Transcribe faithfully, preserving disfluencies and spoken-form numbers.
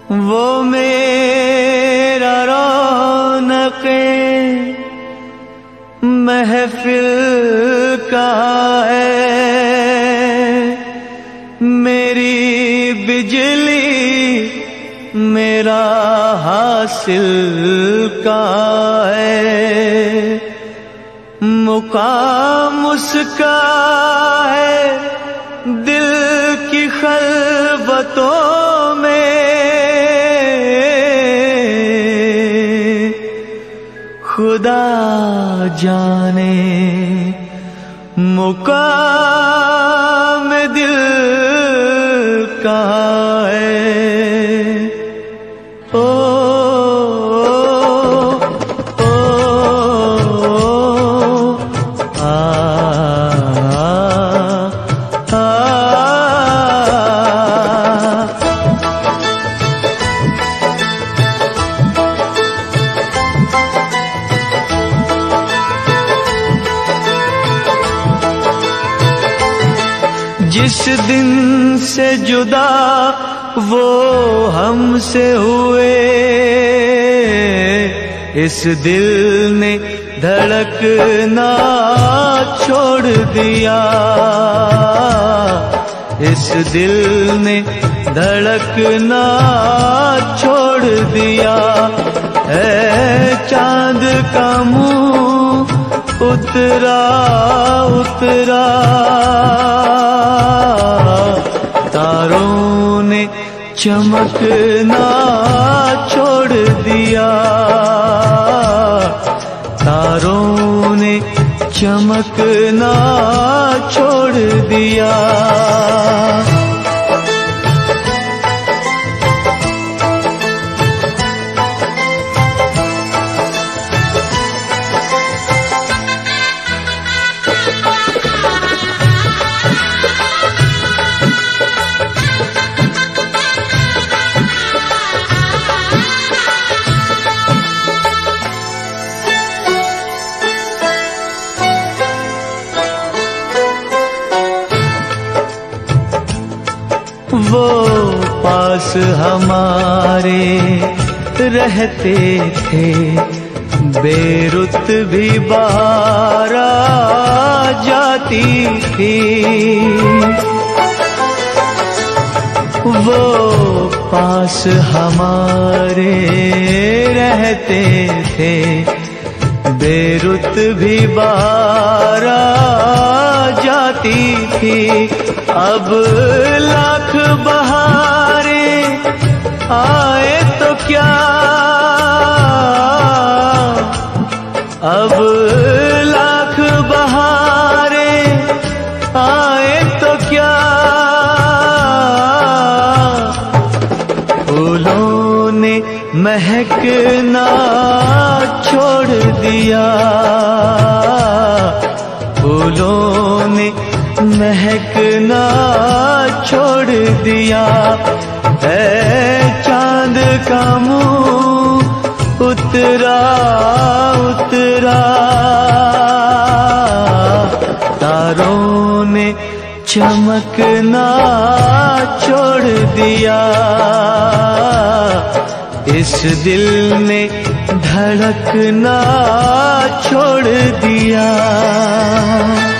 वो मेरा रौनक़े महफिल का है, मेरी बिजली मेरा हासिल का है। मुकाम उसका है दिल की खलवतों में, खुदा जाने मुकाम दिल का है। ओ, ओ, ओ आ, आ, आ, जिस दिन से जुदा वो हमसे हुए, इस दिल ने धड़कना छोड़ दिया, इस दिल ने धड़कना छोड़ दिया। है चांद का मुंह उतरा उतरा, तारों ने चमकना छोड़ दिया, तारों ने चमकना छोड़ दिया। वो पास हमारे रहते थे, बेरुत भी बाहर आ जाती थी। वो पास हमारे रहते थे, बेरुत भी बाहर आ जाती थी। अब लाख बहारें आए तो क्या, अब लाख बहारें आए तो क्या, फूलों ने महकना छोड़ दिया, फूलों ने महकना छोड़ दिया। है चांद का मुंह उतरा उतरा, तारों ने चमकना छोड़ दिया, इस दिल ने धड़कना छोड़ दिया।